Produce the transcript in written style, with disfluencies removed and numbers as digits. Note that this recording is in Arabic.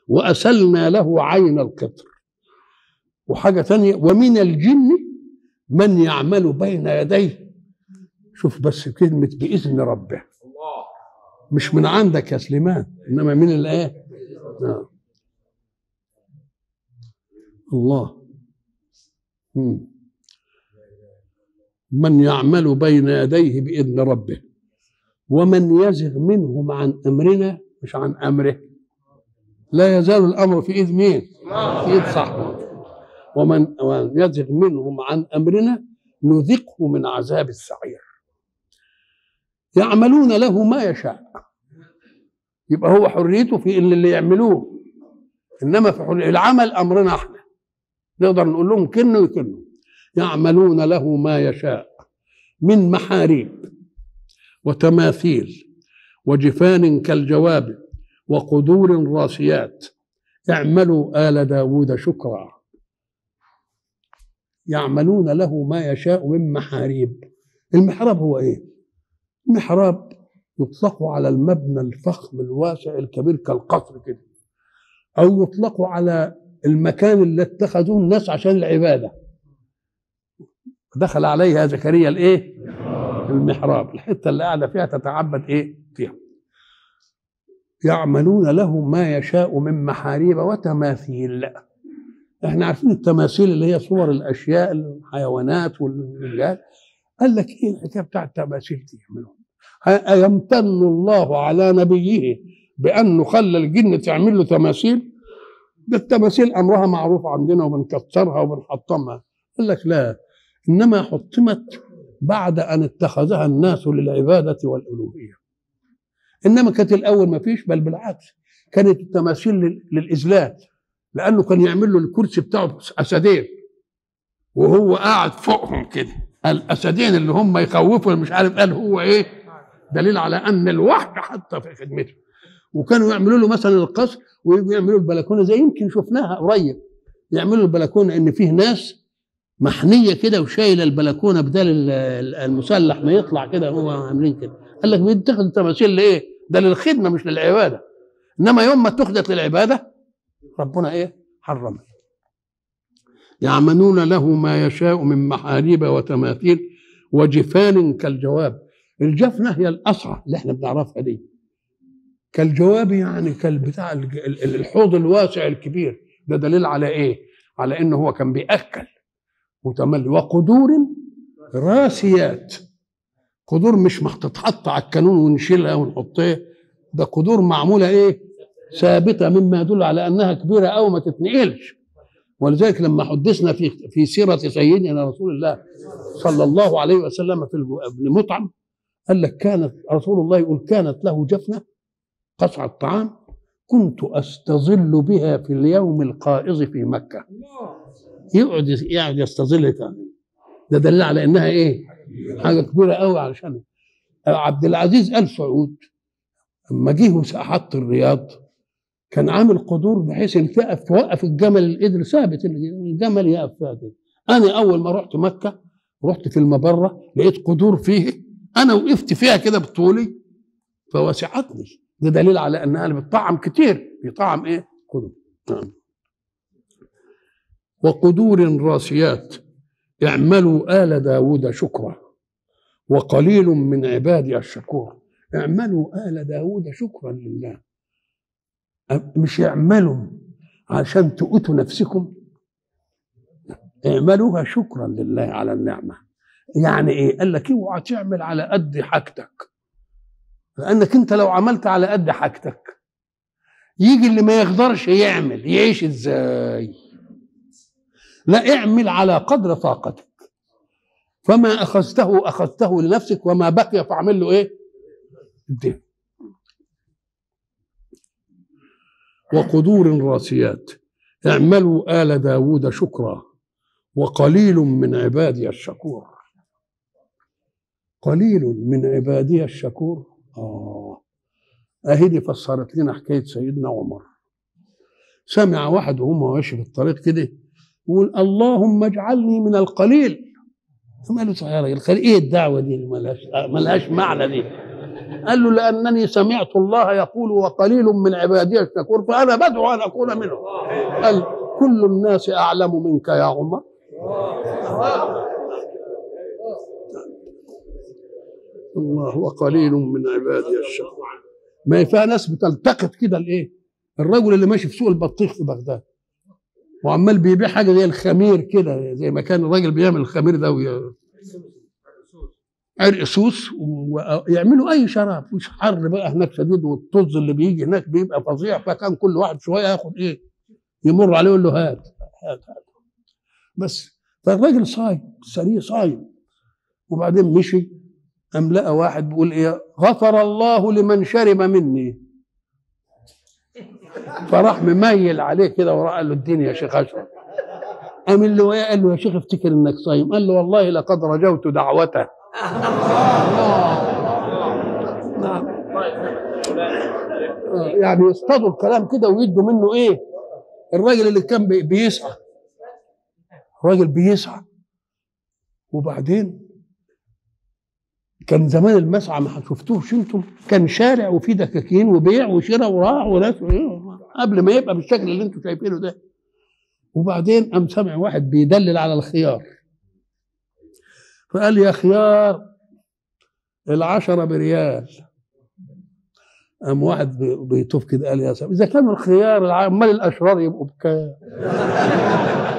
وأسلنا له عين القطر. وحاجة ثانية ومن الجن من يعمل بين يديه. شوف بس كلمة بإذن ربه، مش من عندك يا سليمان، إنما من الآية. الله. من يعمل بين يديه بإذن ربه ومن يزغ منهم عن أمرنا، مش عن أمره، لا يزال الأمر في إذن مين؟ في إذن صاحبه. ومن يزغ منهم عن أمرنا نذقه من عذاب السعير. يعملون له ما يشاء، يبقى هو حريته في اللي يعملوه، إنما في العمل أمرنا احنا، نقدر نقول لهم كنوا يكنوا. يعملون له ما يشاء من محاريب وتماثيل وجفان كالجواب وقدور راسيات اعملوا آل داود شكرا. يعملون له ما يشاء من محاريب. المحراب هو ايه؟ المحراب يطلق على المبنى الفخم الواسع الكبير كالقصر كده، او يطلق على المكان اللي اتخذوه الناس عشان العباده. دخل عليها زكريا الايه؟ المحراب، الحته اللي قاعده فيها تتعبد ايه فيها. يعملون له ما يشاء من محاريب وتماثيل. احنا عارفين التماثيل اللي هي صور الاشياء، الحيوانات والجهات. قال لك ايه الحكايه بتاع التماثيل دي؟ يعملون أيمتن الله على نبيه بأنه خلى الجن تعمل له تماثيل؟ ده التماثيل أمرها معروف عندنا وبنكسرها وبنحطمها. قال لك لا، إنما حطمت بعد أن اتخذها الناس للعبادة والألوهية. إنما كانت الأول ما فيش، بل بالعكس كانت التماثيل للإذلال، لأنه كان يعمل له الكرسي بتاعه أسدين وهو قاعد فوقهم كده، الأسدين اللي هم يخوفوا مش عارف، قال هو إيه؟ دليل على أن الوحي حتى في خدمته. وكانوا يعملوا له مثلا القصر ويجوا يعملوا البلكونه، زي يمكن شفناها قريب، يعملوا البلكونه ان فيه ناس محنيه كده وشايله البلكونه بدل المسلح ما يطلع كده، هو عاملين كده. قال لك بيتخذ تماثيل لايه؟ ده للخدمه مش للعباده. انما يوم ما اتخذت للعباده ربنا ايه؟ حرمها. يعملون له ما يشاء من محاريب وتماثيل وجفان كالجواب. الجفنه هي القصعه اللي احنا بنعرفها دي، كالجواب يعني كالبتاع الحوض الواسع الكبير. ده دليل على ايه؟ على انه هو كان بيأكل متملي. وقدور راسيات، قدور مش تتحط على الكانون ونشيلها ونحطها، ده قدور معموله ايه؟ ثابته، مما يدل على انها كبيره او ما تتنقلش. ولذلك لما حدثنا في سيره سيدنا رسول الله صلى الله عليه وسلم في ابن مطعم، قال لك كانت رسول الله يقول كانت له جفنه قصعة طعام كنت أستظل بها في اليوم القائض في مكة. يقعد يستظل تاني. ده دليل على إنها إيه؟ حاجة كبيرة قوي. علشان عبد العزيز آل سعود لما جه حط الرياض كان عامل قدور بحيث إن توقف الجمل، القدر ثابت الجمل يقف فيها كده. أنا أول ما رحت مكة رحت في المبرة لقيت قدور فيه، أنا وقفت فيها كده بطولي فوسعتني. ده دليل على انها بتطعم كتير، بيطعم ايه؟ قدور. وقدور راسيات اعملوا آل داود شكرا وقليل من عبادي الشكور. اعملوا آل داود شكرا لله، مش اعملوا عشان تؤتوا نفسكم، اعملوها شكرا لله على النعمه. يعني ايه؟ قال لك اوعى تعمل على قد حاجتك، لانك انت لو عملت على قد حاجتك يجي اللي ما يقدرش يعمل يعيش ازاي؟ لا، اعمل على قدر طاقتك، فما اخذته لنفسك وما بقي فاعمل له ايه؟ الدين. وقدور راسيات اعملوا آل داود شكرا وقليل من عبادي الشكور. قليل من عبادي الشكور. اهي فسرت لنا حكايه سيدنا عمر. سمع واحد وهو ماشي في الطريق كده يقول اللهم اجعلني من القليل. قال له صحيح القليل ايه الدعوه دي اللي ملهاش معنى دي؟ قال له لأنني سمعت الله يقول وقليل من عبادي الشكور فأنا بدعو أن أكون منهم. قال كل الناس أعلم منك يا عمر. الله وقليل من عبادي الشكور. ما فيها ناس بتلتقط كده الايه؟ الرجل اللي ماشي في سوق البطيخ في بغداد وعمال بيبيع حاجه زي الخمير كده، زي ما كان الراجل بيعمل الخمير ده عرق سوس، ويعملوا اي شراب، مش حر بقى هناك شديد، والطز اللي بيجي هناك بيبقى فظيع، فكان كل واحد شويه ياخد ايه، يمر عليه يقول له هات هات هات. بس فالراجل صايم سريع صايم، وبعدين مشي قام لقى واحد بيقول ايه غفر الله لمن شرب مني، فراح مميل عليه كده وراح قال له اديني يا شيخ اشرب. قام اللي وياه قال له يا شيخ افتكر انك صايم، قال له والله لقد رجوت دعوته. نعم. يعني يصطادوا الكلام كده ويدوا منه ايه. الراجل اللي كان بيسعى، الراجل بيسعى، وبعدين كان زمان المسعى ما شفتوش انتم، كان شارع وفيه دكاكين وبيع وشراء وراح وناس قبل ما يبقى بالشكل اللي انتم شايفينه ده. وبعدين قام سمع واحد بيدلل على الخيار، فقال يا خيار 10 بريال. قام واحد بيطوف كده قال يا سلام اذا كانوا الخيار امال الاشرار يبقوا بكام؟